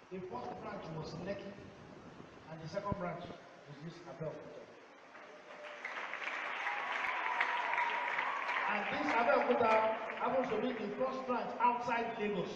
The first branch was Lekki, and the second branch was this Abeokuta. And this Abeokuta happens to be the first branch outside Lagos.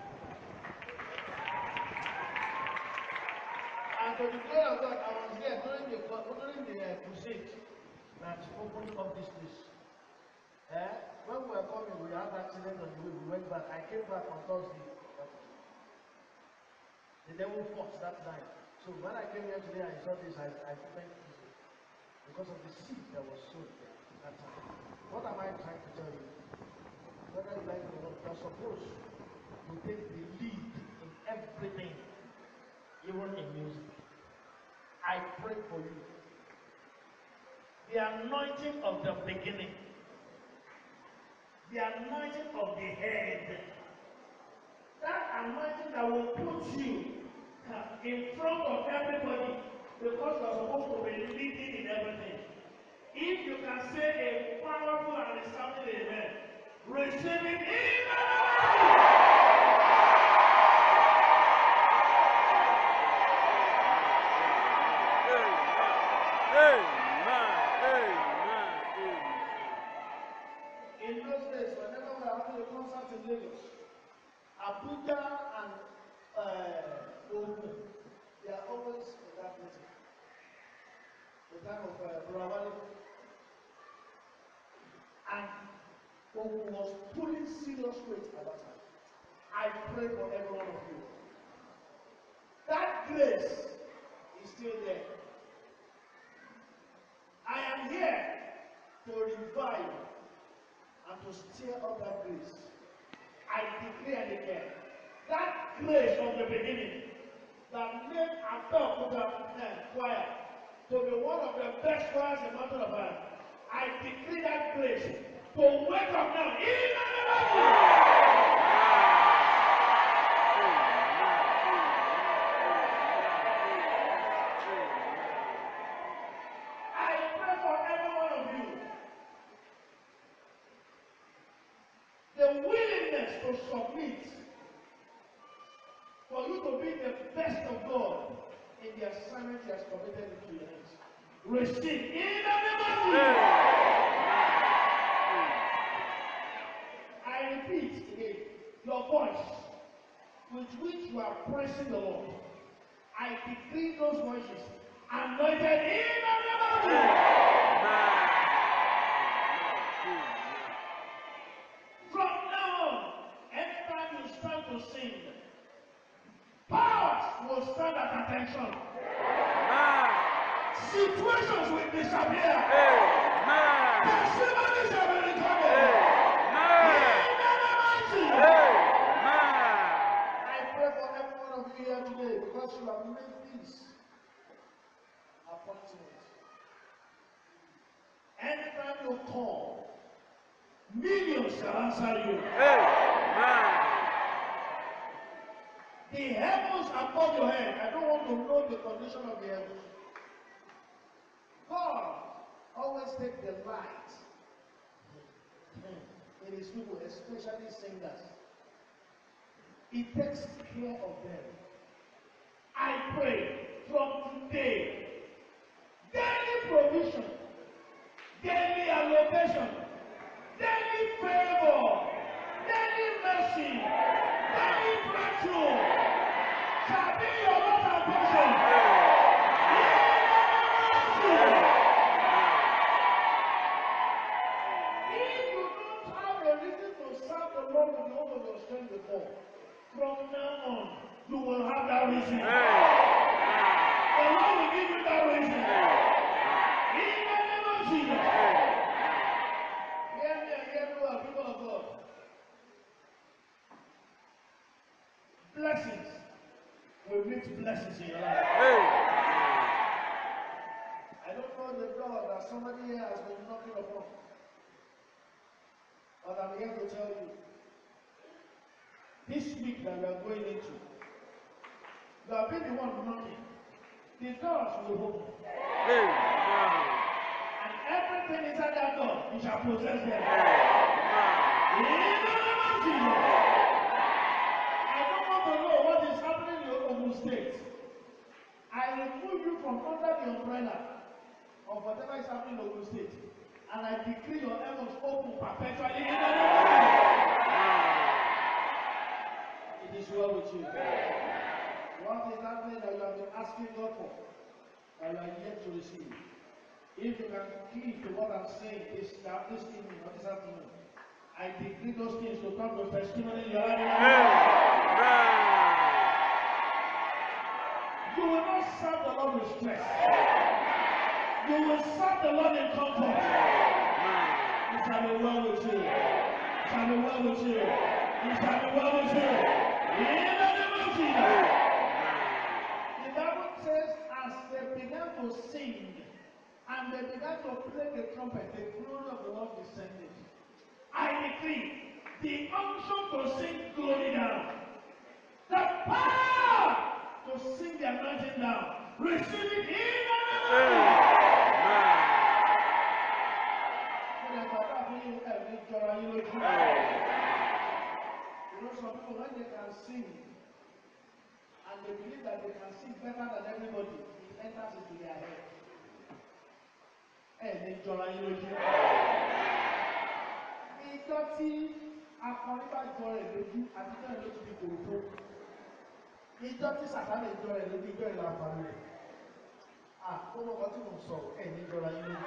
And to the glory of God, I was there during the Crusades that opened up this place. When we were coming, we had an accident on the way. We went back. I came back on Thursday. The devil fought that night. So when I came here today, I saw this. I went easy because of the seed that was sown there that time. What am I trying to tell you? Whether you like it or not, you're supposed to take the lead in everything, even in music. I pray for you. The anointing of the beginning, the anointing of the head, that anointing that will put you in front of everybody because you are supposed to be leading in everything. If you can say a powerful and resounding amen, receive it in the name. In those days, whenever we are having a concert in Lagos, Abeokuta and Ogun, they are always in that meeting. The time of Burawali. And Ogun was pulling serious weight at that time. I pray for every one of you. That grace is still there. I am here to revive and to stir up that grace. I declare and declare that grace from the beginning that made Abeokuta choir to be one of the best choirs in Mountain of Iron. I decree that grace to wake up now in the name of Jesus. I pray for every one of you the willingness to submit, for you to be the best of God in the assignment He has committed into your hands. Receive in the name of Jesus. I repeat again, your voice with which you are praising the Lord, I decree those voices anointed in the name of Jesus. From now on, anytime you start to sing, powers will stand at attention. Situations will disappear. Testimonies shall be recorded. I pray for every one of you here today because you have made this appointment. Anytime you call, millions shall answer you. The heavens above your head. I don't want to know the condition of the heavens. God always takes the light in His people, especially singers. He takes care of them. I pray from today, daily provision, daily allocation, daily favor, daily mercy, daily breakthrough shall be your Lord and portion. If you don't have a reason to serve the Lord with all of your strength before, from now on, you will have that reason. The Lord will give you that reason. In the name of Jesus. Hear me and hear me well, people of God. Blessings will meet blessings in your life. I don't know the door that somebody here has been knocking upon, but I'm here to tell you, this week that we are going into, you have been the one knocking. The doors will open. And everything inside that door, you shall possess them. In the name of Jesus. I don't want to know what is happening in Ogun under the umbrella of whatever is happening in Ogun State, and I decree your heavens open perpetually in the name of Jesus. It is well with you. What is happening that you have been asking God for, that you are yet to receive? If you can keep to what I'm saying this evening or this afternoon, I decree those things to come to testimony in your life. You will not serve the Lord with stress. You will serve the Lord in comfort. It shall be well with you. It shall be well with you. It shall be well with you. In the name of Jesus. The Bible says, as they began to sing and they began to play the trumpet, the glory of the Lord descended. I decree the unction to sing glory down. The power to sing the anointing down. Receive it in the name of Jesus. You know, some people, when they can sing and they believe that they can sing better than everybody, it enters into their head. Ìjọ tí akọrin bá jọ rẹ̀ lójú àti náà ló ti di kòròfó. Ìjọ tí sàtánì jọ rẹ̀ lójú ìjọ ìlà àǹfààní rẹ̀. Gbogbo ọkọ tí mo sọ ẹ̀mí jọra yín lójú.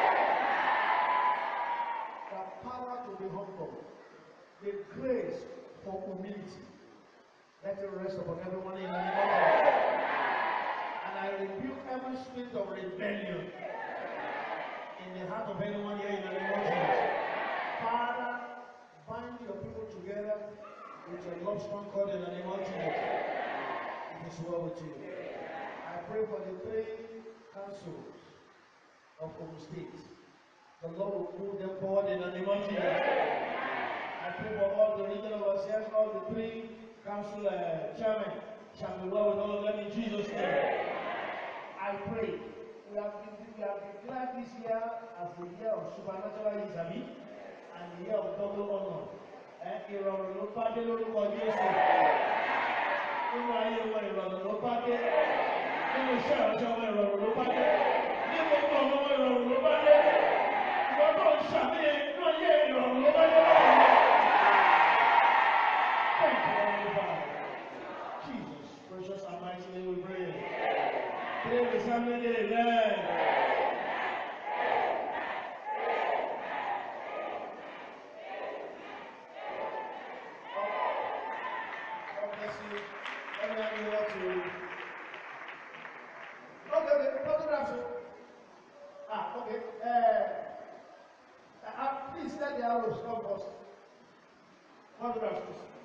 The power to be humble, the grace for humility, let it rest upon everyone in the name of God. And I rebuke every spirit of rebellion in the heart of anyone here in the name of Jesus. Father, bind your people together with your love strong cord in the name of Jesus. It is well with you. I pray for the 3 councils of Ogun State. The Lord will move them forward in the name of Jesus. I pray for all the regional overseers, all the 3 council chairmen shall be well with all of them in Jesus' name. I pray. We have declared this year as the year of supernatural Isabi and the year of double honor. Ìrọ̀rùn ló bá dé lórúkọ Jésù. Nínú ayé wọn ìrọ̀rùn ló bá dé. Nínú iṣẹ́ ìránṣẹ́ wọn ìrọ̀rùn ló bá dé. Ní gbogbo ọmọ wọn ìrọ̀rùn ló bá dé. Ìwọ́n tó ń ṣàmìyẹ inú ayé ìrọ̀rùn ló bá dé. Thank you, Heavenly Father. Jesus, precious and mighty name we pray. Pray with somebody, amen. Please let the arrows come first. Photographs, please.